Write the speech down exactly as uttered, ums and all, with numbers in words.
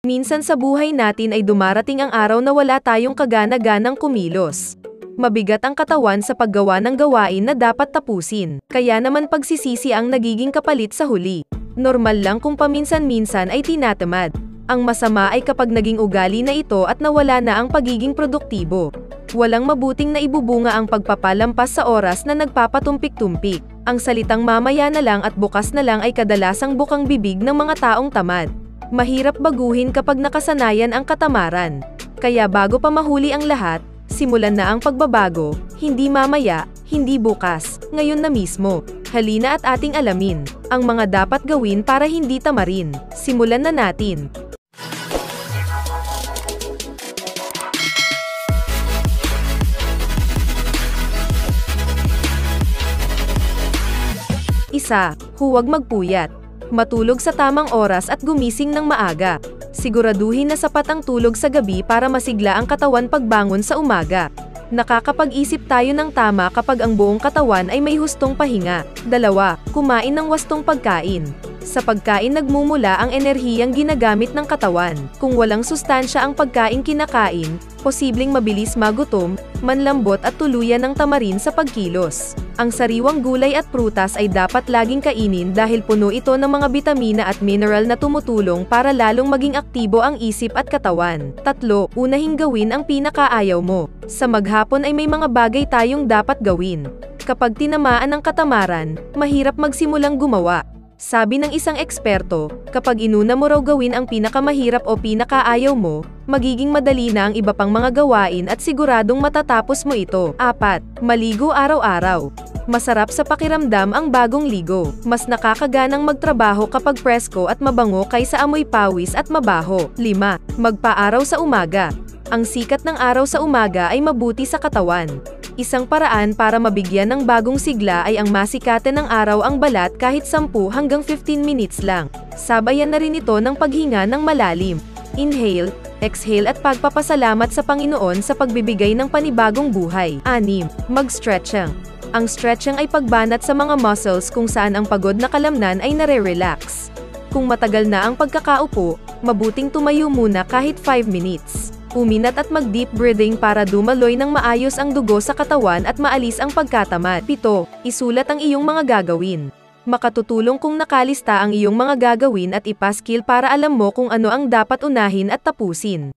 Minsan sa buhay natin ay dumarating ang araw na wala tayong kagana-ganang kumilos. Mabigat ang katawan sa paggawa ng gawain na dapat tapusin, kaya naman pagsisisi ang nagiging kapalit sa huli. Normal lang kung paminsan-minsan ay tinatamad. Ang masama ay kapag naging ugali na ito at nawala na ang pagiging produktibo. Walang mabuting na ibubunga ang pagpapalampas sa oras na nagpapatumpik-tumpik. Ang salitang mamaya na lang at bukas na lang ay kadalasang bukang bibig ng mga taong tamad. Mahirap baguhin kapag nakasanayan ang katamaran. Kaya bago pa mahuli ang lahat, simulan na ang pagbabago, hindi mamaya, hindi bukas, ngayon na mismo. Halina at ating alamin ang mga dapat gawin para hindi tamarin. Simulan na natin. Isa, huwag magpuyat. Matulog sa tamang oras at gumising ng maaga. Siguraduhin na sapat ang tulog sa gabi para masigla ang katawan pagbangon sa umaga. Nakakapag-isip tayo ng tama kapag ang buong katawan ay may hustong pahinga. Dalawa, kumain ng wastong pagkain. Sa pagkain nagmumula ang enerhiyang ginagamit ng katawan. Kung walang sustansya ang pagkain kinakain, posibleng mabilis magutom, manlambot at tuluyan ng tamarin sa pagkilos. Ang sariwang gulay at prutas ay dapat laging kainin dahil puno ito ng mga bitamina at mineral na tumutulong para lalong maging aktibo ang isip at katawan. Tatlo, unahing gawin ang pinakaayaw mo. Sa maghapon ay may mga bagay tayong dapat gawin. Kapag tinamaan ng katamaran, mahirap magsimulang gumawa. Sabi ng isang eksperto, kapag inuna mo raw gawin ang pinakamahirap o pinakaayaw mo, magiging madali na ang iba pang mga gawain at siguradong matatapos mo ito. Apat, maligo araw-araw. Masarap sa pakiramdam ang bagong ligo. Mas nakakaganang magtrabaho kapag presko at mabango kaysa amoy pawis at mabaho. Lima, magpaaraw sa umaga. Ang sikat ng araw sa umaga ay mabuti sa katawan. Isang paraan para mabigyan ng bagong sigla ay ang masikatan ng araw ang balat kahit sampu hanggang fifteen minutes lang. Sabayan na rin ito ng paghinga ng malalim. Inhale, exhale at pagpapasalamat sa Panginoon sa pagbibigay ng panibagong buhay. Anim, mag-stretching. Ang stretching ay pagbanat sa mga muscles kung saan ang pagod na kalamnan ay nare-relax. Kung matagal na ang pagkakaupo, mabuting tumayo muna kahit five minutes. Uminat at mag-deep breathing para dumaloy ng maayos ang dugo sa katawan at maalis ang pagkatamad. Pito, isulat ang iyong mga gagawin. Makatutulong kung nakalista ang iyong mga gagawin at ipaskil para alam mo kung ano ang dapat unahin at tapusin.